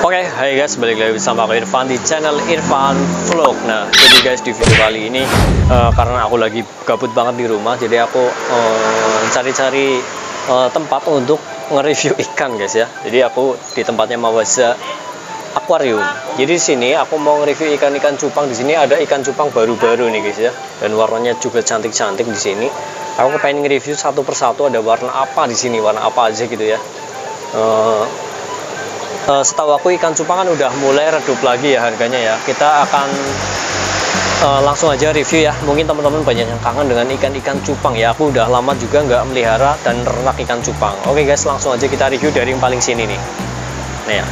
Oke, hai guys, balik lagi bersama aku Irfan di channel Irfan Vlog. Nah, jadi guys, di video kali ini karena aku lagi gabut banget di rumah, jadi aku cari-cari tempat untuk nge-review ikan guys ya. Jadi aku di tempatnya Mawaza Aquarium. Jadi di sini aku mau nge-review ikan-ikan cupang. Di sini ada ikan cupang baru-baru nih guys ya, dan warnanya juga cantik-cantik di sini. Aku pengen nge-review satu persatu, ada warna apa di sini, warna apa aja gitu ya. Setahu aku ikan cupang kan udah mulai redup lagi ya harganya ya. Kita akan langsung aja review ya. Mungkin teman-teman banyak yang kangen dengan ikan-ikan cupang ya. Aku udah lama juga nggak melihara dan ternak ikan cupang. Oke guys, langsung aja kita review dari yang paling sini nih. Nah ya.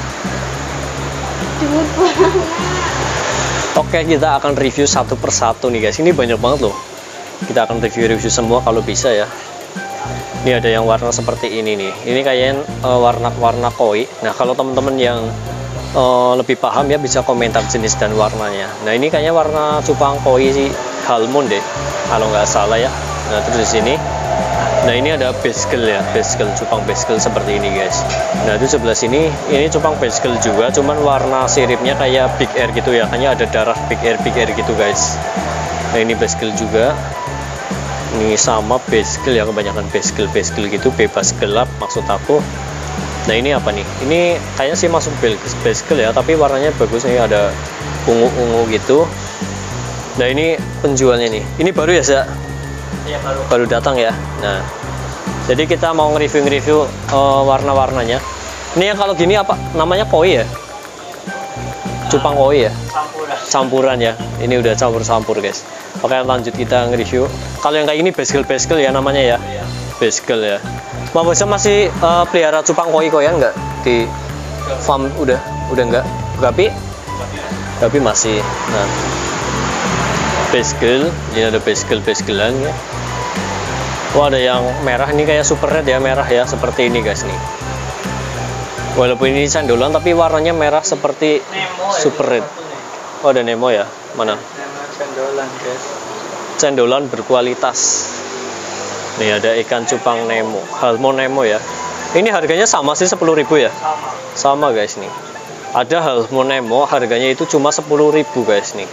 Oke, kita akan review satu persatu nih guys. Ini banyak banget loh. Kita akan review semua kalau bisa ya. Ini ada yang warna seperti ini nih. Ini kayaknya warna koi. Nah, kalau teman-teman yang lebih paham ya bisa komentar jenis dan warnanya. Nah, ini kayaknya warna cupang koi si Halmon deh, kalau nggak salah ya. Nah, terus di sini. Nah, ini ada baskel ya, baskel, cupang baskel seperti ini guys. Nah, itu sebelah sini ini cupang baskel juga, cuman warna siripnya kayak big air gitu ya. Hanya ada darah big air gitu guys. Nah, ini baskel juga. Ini sama baskel ya, kebanyakan baskel gitu, bebas gelap maksud aku. Nah, ini apa nih? Ini kayaknya sih masuk baskel ya, tapi warnanya bagus nih, ada ungu gitu. Nah, ini penjualnya nih. Ini baru ya, Sa? Iya, baru datang ya. Nah, jadi kita mau nge-review warna-warnanya. Ini yang kalau gini apa namanya, koi ya? Cupang koi ya? Campuran ya. Ini udah campur guys. Oke, lanjut kita nge-review. Kalau yang kayak ini baskel ya namanya ya. Iya. Baskel ya. Maksudnya masih pelihara cupang koi-koyan nggak di farm? Udah nggak? Tapi masih. Nah, baskel. Ini ada baskelan ya. Wah, ada yang merah, ini kayak super red ya, merah ya, seperti ini guys nih. Walaupun ini cendolan tapi warnanya merah seperti Nemo, super red. Oh, ada Nemo ya? Mana? Cendolan guys. Cendolan berkualitas. Nih ada ikan cupang Nemo, Halmon Nemo ya. Ini harganya sama sih, 10.000 ya? Sama guys nih. Ada Halmon Nemo, harganya itu cuma 10.000 guys nih.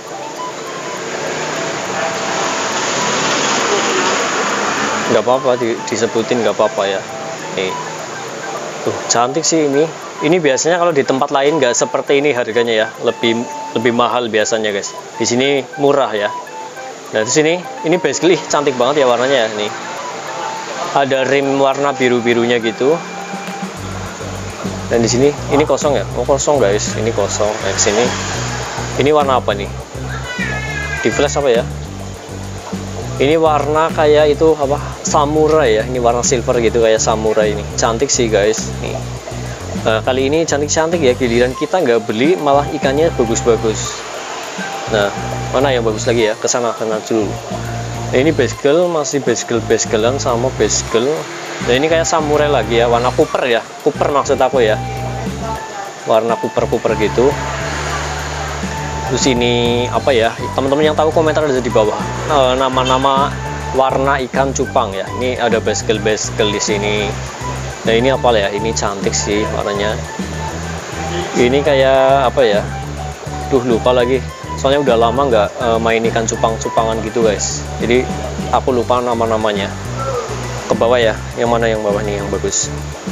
Nggak apa-apa disebutin, nggak apa-apa ya. Nih. Tuh, cantik sih ini. Ini biasanya kalau di tempat lain nggak seperti ini harganya ya, lebih mahal biasanya guys. Di sini murah ya. Nah, di sini ini basically cantik banget ya warnanya ya nih. Ada rim warna biru-birunya gitu. Dan di sini ini kosong ya. Oh, kosong guys. Ini kosong. Nah, sini ini warna apa nih? Di flash apa ya? Ini warna kayak itu apa? Samurai ya. Ini warna silver gitu kayak samurai ini. Cantik sih guys. Nih. Nah, kali ini cantik-cantik ya, giliran kita nggak beli malah ikannya bagus-bagus. Nah, mana yang bagus lagi ya? Kesana dulu. Nah, ini baskel, masih baskelan sama baskel. Nah, ini kayak samurai lagi ya, warna kuper ya, kuper maksud aku ya, warna kuper gitu. Terus ini apa ya? Teman-teman yang tahu komentar ada di bawah. Nama-nama warna ikan cupang ya. Ini ada baskel di sini. Nah, ini apa ya? Ini cantik sih warnanya. Ini kayak apa ya? Duh, lupa lagi. Soalnya udah lama nggak main ikan cupang-cupangan gitu guys. Jadi aku lupa nama-namanya. Ke bawah ya. Yang mana yang bawah nih yang bagus?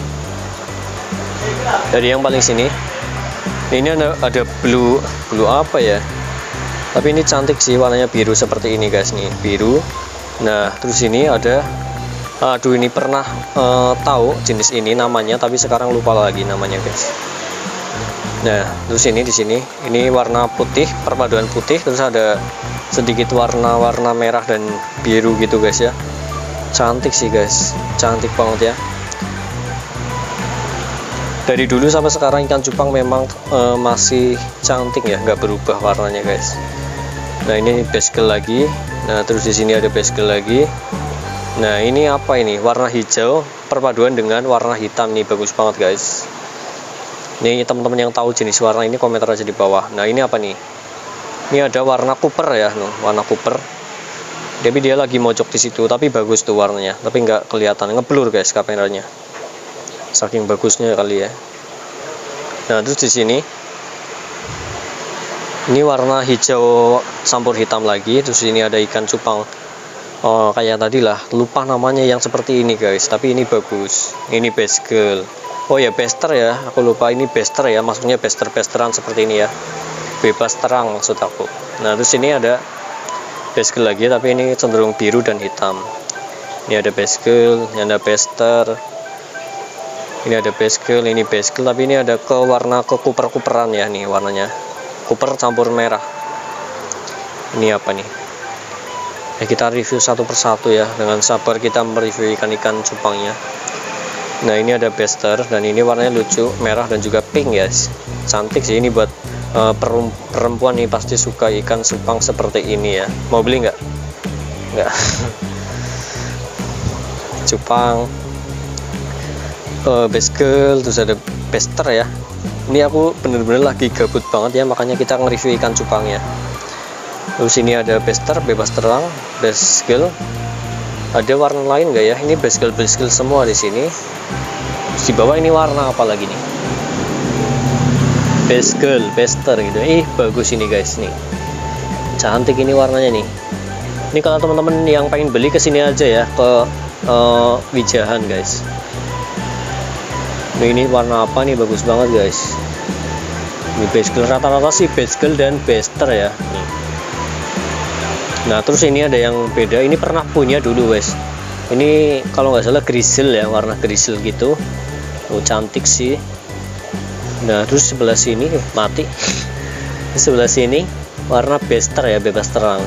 Dari yang paling sini. Ini ada blue apa ya? Tapi ini cantik sih, warnanya biru seperti ini guys nih, biru. Nah, terus ini ada. Aduh, ini pernah tahu jenis ini namanya, tapi sekarang lupa lagi namanya guys. Nah, terus ini di sini, ini warna putih, perpaduan putih, terus ada sedikit warna merah dan biru gitu guys ya. Cantik sih guys, cantik banget ya. Dari dulu sampai sekarang ikan cupang memang masih cantik ya, nggak berubah warnanya guys. Nah, ini baskel lagi. Nah, terus di sini ada baskel lagi. Nah, ini apa ini? Warna hijau perpaduan dengan warna hitam nih, bagus banget guys. Nih, teman-teman yang tahu jenis warna ini komentar aja di bawah. Nah, ini apa nih? Ini ada warna kuper ya, warna kuper. Tapi dia lagi mojok di situ, tapi bagus tuh warnanya. Tapi nggak kelihatan, ngeblur guys kameranya. Saking bagusnya kali ya. Nah, terus di sini Ini warna hijau campur hitam lagi. Terus ini ada ikan cupang kayak tadi lah, lupa namanya yang seperti ini guys, tapi ini bagus. Ini baskel. Oh ya, bester ya, aku lupa, ini bester ya, maksudnya besteran seperti ini ya, bebas terang maksud aku. Nah terus ini ada baskel lagi, tapi ini cenderung biru dan hitam. Ini ada baskel, ini ada bester, ini ada baskel, ini baskel, tapi ini ada warna kuper-kuperan ya, nih warnanya kuper campur merah. Ini apa nih? Ya, kita review satu persatu ya, dengan sabar kita mereview ikan-ikan cupangnya. Nah ini ada bester, dan ini warnanya lucu, merah dan juga pink guys. Cantik sih, ini buat perempuan nih, pasti suka ikan cupang seperti ini ya. Mau beli nggak? Nggak. Cupang, baskel, terus ada bester ya. Ini aku bener-bener lagi gabut banget ya, makanya kita nge-review ikan cupangnya. Terus ini ada bester, bebas terang, baskel. Ada warna lain nggak ya? Ini baskel semua di sini. Terus di bawah ini warna apa lagi nih? Baskel, bester gitu. Bagus ini guys nih. Cantik ini warnanya nih. Ini kalau teman-teman yang pengen beli kesini aja ya, ke Wijahan guys. Ini warna apa nih? Bagus banget guys. Ini baskel, rata-rata sih baskel dan bester ya. Nih. Nah terus ini ada yang beda, ini pernah punya dulu guys. Ini kalau nggak salah grizzle ya, warna grizzle gitu. Cantik sih. Nah terus sebelah sini mati. Sebelah sini warna bester ya, bebas terang.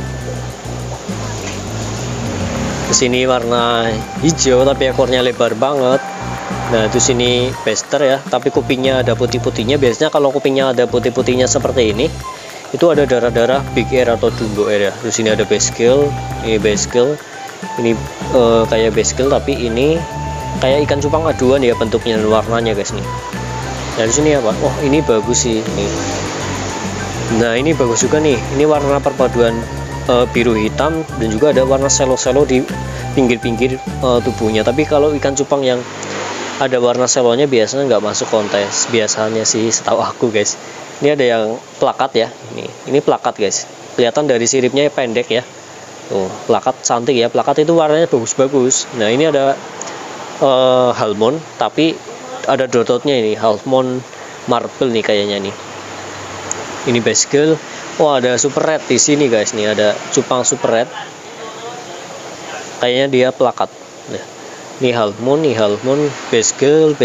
Terus ini warna hijau tapi ekornya lebar banget. Nah terus ini bester ya, tapi kupingnya ada putih-putihnya. Biasanya kalau kupingnya ada putih-putihnya seperti ini, itu ada darah-darah big air atau jumbo air ya. Terus ini ada baskel, ini baskel, ini kayak baskel tapi ini kayak ikan cupang aduan ya bentuknya dan warnanya guys nih. Nah di sini apa? Oh ini bagus sih nih. Nah ini bagus juga nih. Ini warna perpaduan biru hitam dan juga ada warna selo-selo di pinggir-pinggir tubuhnya. Tapi kalau ikan cupang yang ada warna selonya biasanya nggak masuk kontes, biasanya sih setahu aku guys. Ini ada yang plakat ya, ini plakat guys, kelihatan dari siripnya pendek ya. Tuh plakat cantik ya, plakat itu warnanya bagus-bagus. Nah ini ada halmon tapi ada dototnya, ini halmon marble nih kayaknya nih. Ini baskel. Oh ada super red di sini guys, nih ada cupang super red, kayaknya dia plakat. Nah, ini halmon, baskel,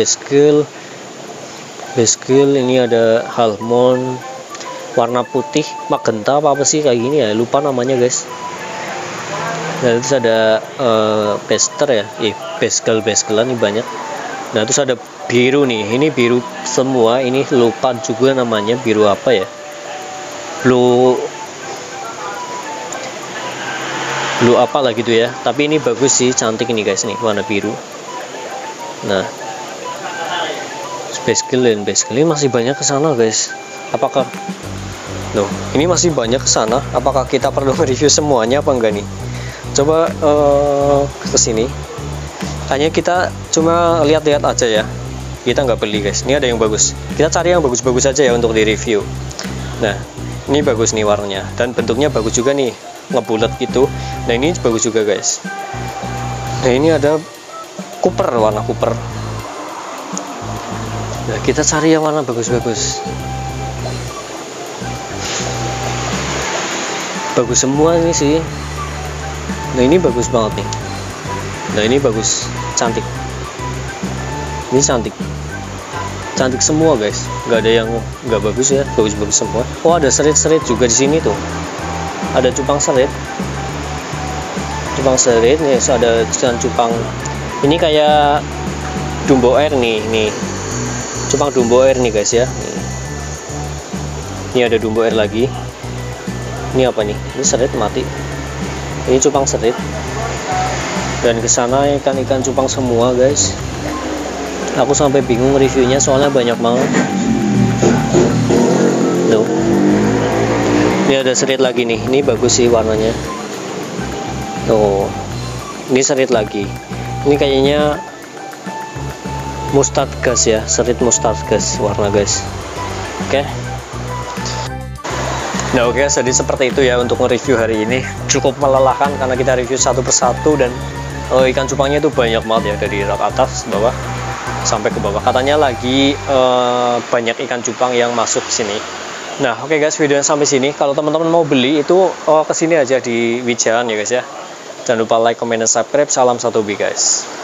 ini ada halmon warna putih magenta apa sih kayak gini ya, lupa namanya guys. Nah terus ada bester ya, baskelan ini banyak. Nah terus ada biru nih, ini biru semua, ini lupa juga namanya, biru apa ya, blue apa lah gitu ya, tapi ini bagus sih, cantik ini guys nih, warna biru. Nah baskel ini masih banyak ke sana guys. Apakah ini masih banyak ke sana, apakah kita perlu review semuanya apa enggak nih? Coba ke sini. Kayaknya kita cuma lihat-lihat aja ya, kita nggak beli guys. Ini ada yang bagus, kita cari yang bagus-bagus aja ya untuk di review. Nah ini bagus nih warnanya dan bentuknya bagus juga nih, ngebulat gitu. Nah ini bagus juga guys. Nah ini ada kuper, warna kuper. Nah kita cari yang warna bagus-bagus. Bagus semua ini sih. Nah ini bagus banget nih. Nah ini bagus, cantik. Ini cantik semua guys, nggak ada yang nggak bagus ya, bagus-bagus semua. Oh ada serit-serit juga di sini tuh, ada cupang serit nih. So, ada cupang ini kayak dumbo air nih cupang dumbo air nih guys ya. Ini ada dumbo air lagi. Ini apa nih? Ini serit mati. Ini cupang serit. Dan kesana ikan-ikan cupang semua guys. Aku sampai bingung reviewnya soalnya banyak banget. Tuh. Ini ada serit lagi nih. Ini bagus sih warnanya. Tuh. Ini serit lagi. Ini kayaknya mustard gas ya, serit mustard gas warna guys. Oke. Nah oke guys, jadi seperti itu ya untuk nge-review hari ini. Cukup melelahkan karena kita review satu persatu, dan ikan cupangnya itu banyak banget ya, dari rak atas bawah sampai ke bawah. Katanya lagi banyak ikan cupang yang masuk ke sini. Nah oke guys, videonya sampai sini. Kalau teman-teman mau beli itu kesini aja di Wijahan ya guys ya. Jangan lupa like, comment, dan subscribe. Salam satu B guys.